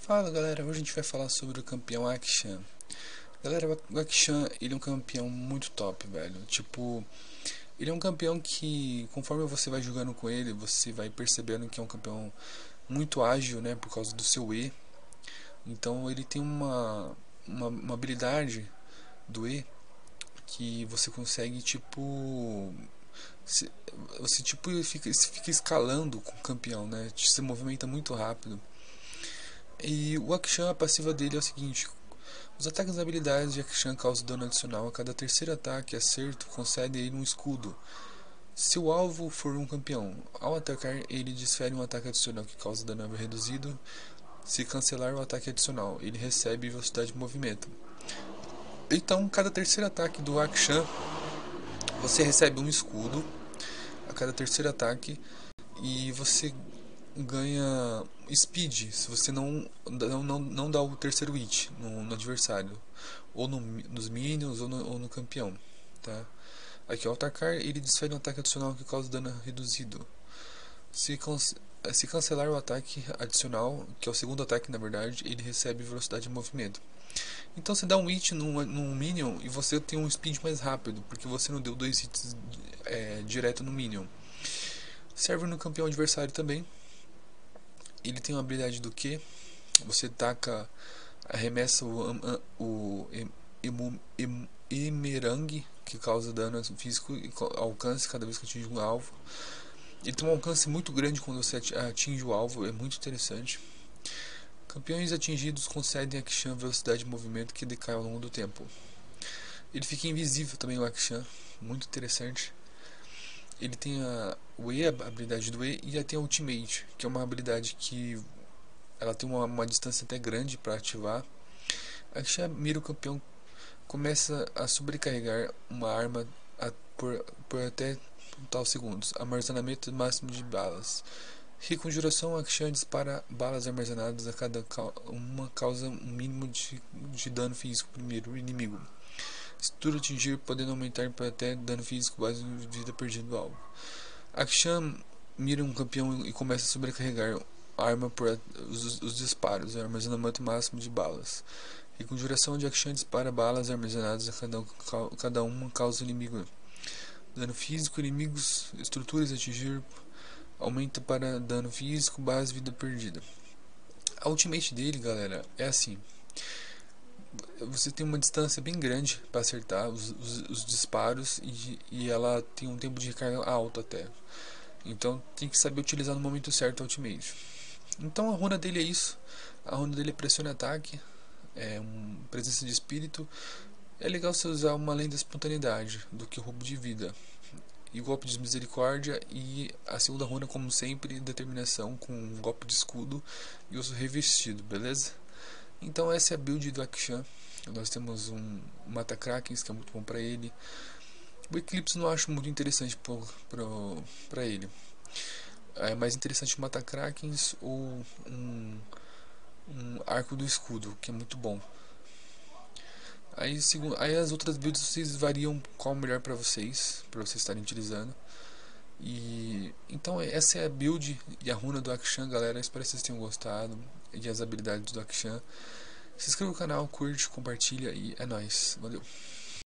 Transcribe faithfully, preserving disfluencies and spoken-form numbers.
Fala galera, hoje a gente vai falar sobre o campeão Akshan. Galera, o Akshan, ele é um campeão muito top, velho. Tipo, ele é um campeão que, conforme você vai jogando com ele, você vai percebendo que é um campeão muito ágil, né, por causa do seu E. Então ele tem uma, uma, uma habilidade do E que você consegue, tipo... se- Você tipo fica, fica escalando com o campeão, né? Se movimenta muito rápido. E o Akshan, a passiva dele é o seguinte: os ataques e habilidades de Akshan causam dano adicional a cada terceiro ataque acerto, concede a ele um escudo. Se o alvo for um campeão, ao atacar ele desfere um ataque adicional que causa dano reduzido. Se cancelar o ataque adicional, ele recebe velocidade de movimento. Então, cada terceiro ataque do Akshan, você recebe um escudo a cada terceiro ataque e você ganha speed se você não, não, não, não dá o terceiro hit no, no adversário, ou no, nos minions ou no, ou no campeão, tá? Aqui ao atacar, ele desfere um ataque adicional que causa dano reduzido. Se, se cancelar o ataque adicional, que é o segundo ataque na verdade, ele recebe velocidade de movimento. Então você dá um hit num, num minion e você tem um speed mais rápido, porque você não deu dois hits é, direto no minion. Serve no campeão adversário também. Ele tem uma habilidade do que você taca, arremessa o, o, o Emerang, que causa dano físico e alcance cada vez que atinge um alvo. Ele tem um alcance muito grande quando você atinge o alvo, é muito interessante. Campeões atingidos concedem a Akshan velocidade de movimento que decai ao longo do tempo. Ele fica invisível também, o Akshan, muito interessante. Ele tem a, o E, a habilidade do E, e tem a Ultimate, que é uma habilidade que ela tem uma, uma distância até grande para ativar. A Akshan mira o campeão, começa a sobrecarregar uma arma a, por, por até tal segundos. Armazenamento máximo de balas. Reconjuração, Akshan dispara balas armazenadas a cada uma, causa um mínimo de, de dano físico primeiro inimigo. Se tudo atingir, podendo aumentar para até dano físico base de vida perdida do alvo. Akshan mira um campeão e começa a sobrecarregar a arma por os, os disparos, armazenamento máximo de balas. Reconjuração de Akshan dispara balas armazenadas a cada, cada uma causa inimigo. Dano físico, inimigos, estruturas atingir, aumenta para dano físico, base vida perdida. A ultimate dele, galera, é assim: você tem uma distância bem grande para acertar os, os, os disparos e, e ela tem um tempo de recarga alto até. Então tem que saber utilizar no momento certo a ultimate. Então a runa dele é isso. A runa dele é pressione ataque, é um presença de espírito. É legal você usar uma além da espontaneidade do que roubo de vida. E golpe de misericórdia, e a segunda runa, como sempre, determinação com um golpe de escudo e uso revestido, beleza? Então essa é a build do Akshan. Nós temos um Mata Krakens, que é muito bom para ele. O Eclipse não acho muito interessante para ele. É mais interessante o Mata Krakens ou um, um Arco do Escudo, que é muito bom. Aí, segundo, aí as outras builds vocês variam qual é o melhor para vocês, para vocês estarem utilizando. E então essa é a build e a runa do Akshan, galera. Espero que vocês tenham gostado e as habilidades do Akshan. Se inscreva no canal, curte, compartilha e é nóis. Valeu!